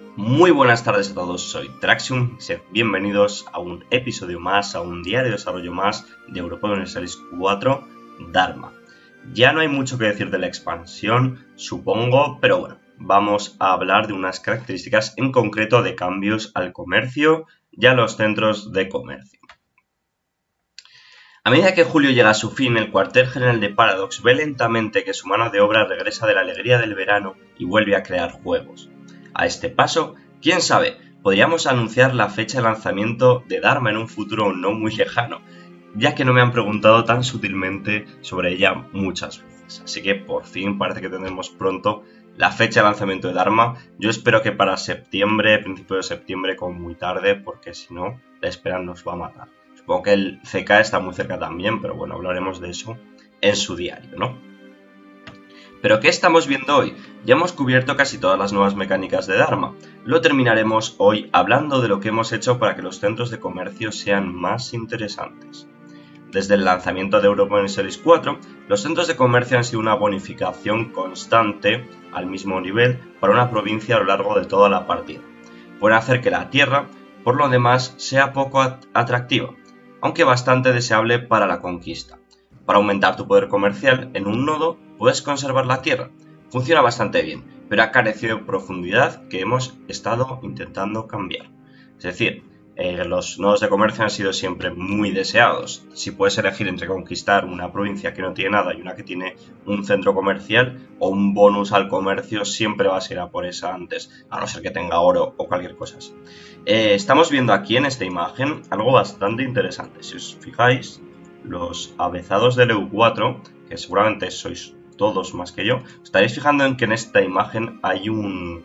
Muy buenas tardes a todos, soy Traxium y sed bienvenidos a un episodio más, a un diario de desarrollo más de Europa Universalis 4 Dharma. Ya no hay mucho que decir de la expansión, supongo, pero bueno, vamos a hablar de unas características en concreto de cambios al comercio y a los centros de comercio. A medida que julio llega a su fin, el cuartel general de Paradox ve lentamente que su mano de obra regresa de la alegría del verano y vuelve a crear juegos. A este paso, quién sabe, podríamos anunciar la fecha de lanzamiento de Dharma en un futuro no muy lejano, ya que no me han preguntado tan sutilmente sobre ella muchas veces. Así que por fin parece que tendremos pronto la fecha de lanzamiento de Dharma. Yo espero que para septiembre, principio de septiembre, como muy tarde, porque si no, la espera nos va a matar. Supongo que el CK está muy cerca también, pero bueno, hablaremos de eso en su diario, ¿no? ¿Pero qué estamos viendo hoy? Ya hemos cubierto casi todas las nuevas mecánicas de Dharma. Lo terminaremos hoy hablando de lo que hemos hecho para que los centros de comercio sean más interesantes. Desde el lanzamiento de Europa Universalis 4, los centros de comercio han sido una bonificación constante al mismo nivel para una provincia a lo largo de toda la partida. Pueden hacer que la tierra, por lo demás, sea poco atractiva, aunque bastante deseable para la conquista. Para aumentar tu poder comercial en un nodo, puedes conservar la tierra. Funciona bastante bien, pero ha carecido de profundidad que hemos estado intentando cambiar. Es decir, los nodos de comercio han sido siempre muy deseados. Si puedes elegir entre conquistar una provincia que no tiene nada y una que tiene un centro comercial o un bonus al comercio, siempre vas a ir a por esa antes, a no ser que tenga oro o cualquier cosa así. Estamos viendo aquí en esta imagen algo bastante interesante. Si os fijáis, los avezados del EU4, que seguramente sois todos más que yo, estaréis fijando en que en esta imagen hay un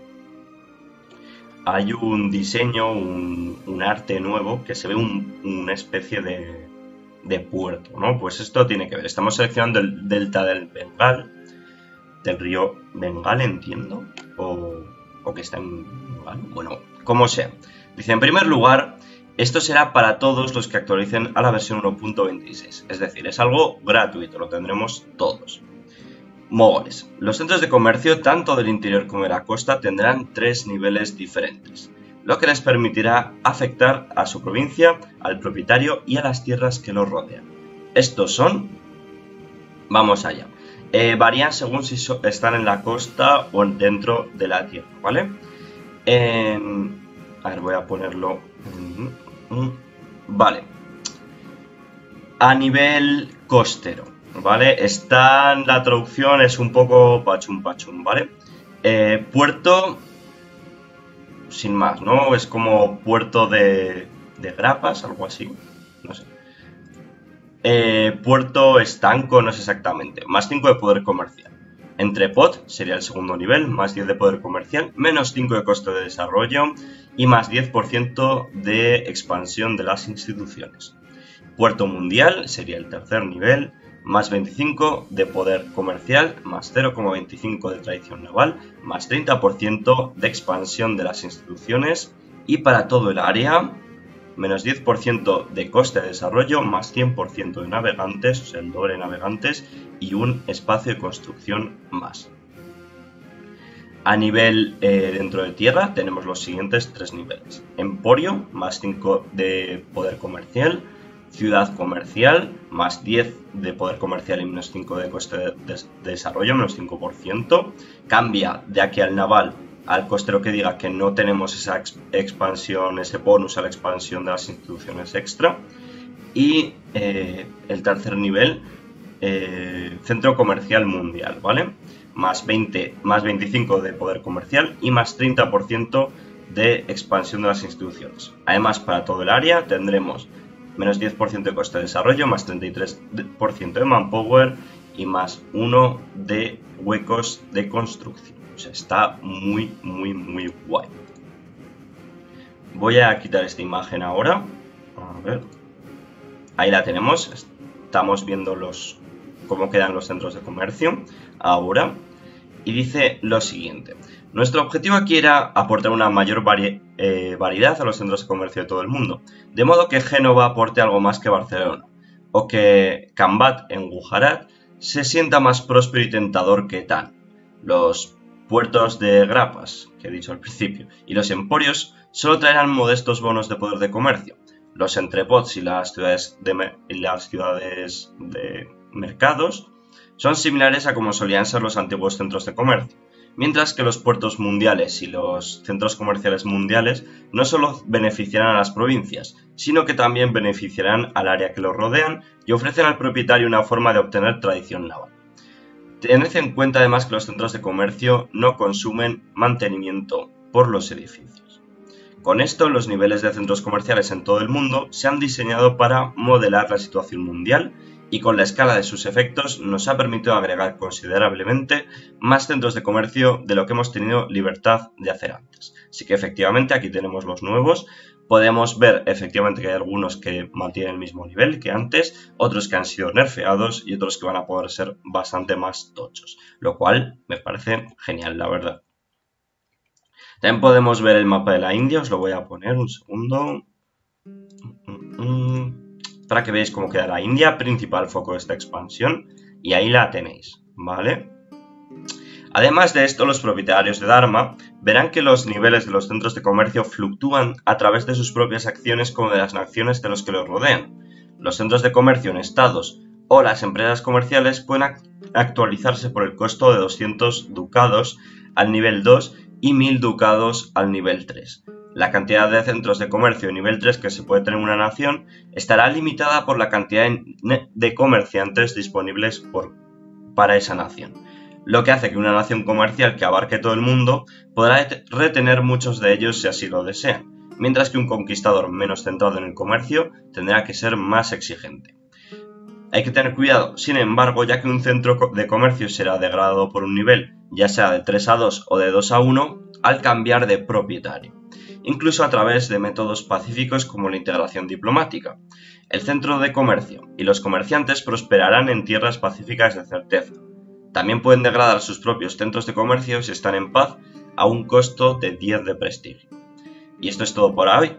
diseño, un arte nuevo, que se ve una especie de puerto, ¿no? Pues esto tiene que ver. Estamos seleccionando el delta del Bengal, del río Bengal, entiendo, o que está en Bengal, bueno, como sea. Dice, en primer lugar, esto será para todos los que actualicen a la versión 1.26, es decir, es algo gratuito, lo tendremos todos. Mogoles. Los centros de comercio, tanto del interior como de la costa, tendrán 3 niveles diferentes, lo que les permitirá afectar a su provincia, al propietario y a las tierras que los rodean. Estos son... Vamos allá. Varían según si están en la costa o dentro de la tierra, ¿vale? A ver, voy a ponerlo... Vale. A nivel costero, ¿vale? La traducción es un poco pachum, ¿vale? Puerto, sin más, ¿no? Es como puerto de grapas, algo así, no sé. Puerto estanco, no sé exactamente. Más 5 de poder comercial. Entrepot sería el segundo nivel, más 10 de poder comercial, menos 5 de coste de desarrollo y más 10% de expansión de las instituciones. Puerto mundial sería el tercer nivel, más 25 de poder comercial, más 0,25 de tradición naval, más 30% de expansión de las instituciones y para todo el área, menos 10% de coste de desarrollo, más 100% de navegantes, o sea, el doble de navegantes y un espacio de construcción más. A nivel dentro de tierra tenemos los siguientes 3 niveles. Emporio, más 5 de poder comercial. Ciudad comercial, más 10 de poder comercial y menos 5 de coste de desarrollo, menos 5%. Cambia de aquí al naval al costero que diga que no tenemos esa expansión, ese bonus a la expansión de las instituciones extra. Y el tercer nivel, centro comercial mundial, ¿vale? Más 25 de poder comercial y más 30% de expansión de las instituciones. Además, para todo el área tendremos menos 10% de coste de desarrollo, más 33% de manpower y más 1 de huecos de construcción. O sea, está muy guay. Voy a quitar esta imagen ahora. A ver. Ahí la tenemos. Estamos viendo cómo quedan los centros de comercio ahora. Y dice lo siguiente. Nuestro objetivo aquí era aportar una mayor variedad a los centros de comercio de todo el mundo, de modo que Génova aporte algo más que Barcelona, o que Cambat en Gujarat se sienta más próspero y tentador que Tan. Los puertos de grapas, que he dicho al principio, y los emporios solo traerán modestos bonos de poder de comercio. Los entrepots y las ciudades de mercados son similares a como solían ser los antiguos centros de comercio, mientras que los puertos mundiales y los centros comerciales mundiales no solo beneficiarán a las provincias, sino que también beneficiarán al área que los rodean y ofrecen al propietario una forma de obtener tradición naval. Tened en cuenta además que los centros de comercio no consumen mantenimiento por los edificios. Con esto, los niveles de centros comerciales en todo el mundo se han diseñado para modelar la situación mundial y con la escala de sus efectos nos ha permitido agregar considerablemente más centros de comercio de lo que hemos tenido libertad de hacer antes. Así que efectivamente aquí tenemos los nuevos. Podemos ver efectivamente que hay algunos que mantienen el mismo nivel que antes, otros que han sido nerfeados y otros que van a poder ser bastante más tochos, lo cual me parece genial, la verdad. También podemos ver el mapa de la India, os lo voy a poner un segundo, para que veáis cómo queda la India, principal foco de esta expansión, y ahí la tenéis, ¿vale? Además de esto, los propietarios de Dharma verán que los niveles de los centros de comercio fluctúan a través de sus propias acciones como de las acciones de los que los rodean. Los centros de comercio en estados o las empresas comerciales pueden actualizarse por el costo de 200 ducados al nivel 2 y 1000 ducados al nivel 3. La cantidad de centros de comercio nivel 3 que se puede tener en una nación estará limitada por la cantidad de comerciantes disponibles para esa nación, lo que hace que una nación comercial que abarque todo el mundo podrá retener muchos de ellos si así lo desea, mientras que un conquistador menos centrado en el comercio tendrá que ser más exigente. Hay que tener cuidado, sin embargo, ya que un centro de comercio será degradado por un nivel, ya sea de 3 a 2 o de 2 a 1, al cambiar de propietario, incluso a través de métodos pacíficos como la integración diplomática. El centro de comercio y los comerciantes prosperarán en tierras pacíficas de certeza. También pueden degradar sus propios centros de comercio si están en paz a un costo de 10 de prestigio. Y esto es todo por hoy.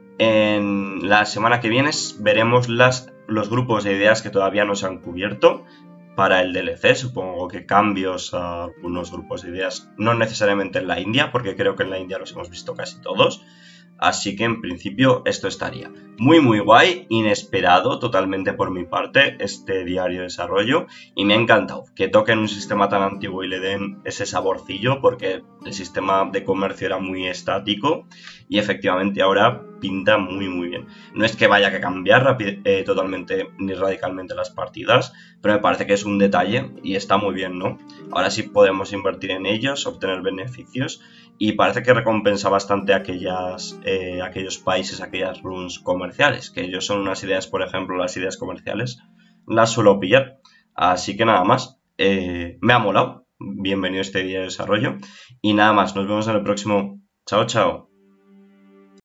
En la semana que viene veremos los grupos de ideas que todavía no se han cubierto para el DLC. Supongo que cambios a algunos grupos de ideas, no necesariamente en la India, porque creo que en la India los hemos visto casi todos. Así que en principio esto estaría muy guay, inesperado totalmente por mi parte este diario de desarrollo, y me ha encantado que toquen un sistema tan antiguo y le den ese saborcillo, porque el sistema de comercio era muy estático y efectivamente ahora pinta muy bien. No es que vaya a cambiar totalmente ni radicalmente las partidas, pero me parece que es un detalle y está muy bien, ¿no? Ahora sí podemos invertir en ellos, obtener beneficios, y parece que recompensa bastante aquellos países, aquellas runes comerciales, que ellos son unas ideas, por ejemplo, las ideas comerciales, las suelo pillar. Así que nada más, me ha molado, bienvenido a este día de desarrollo, y nada más, nos vemos en el próximo. Chao.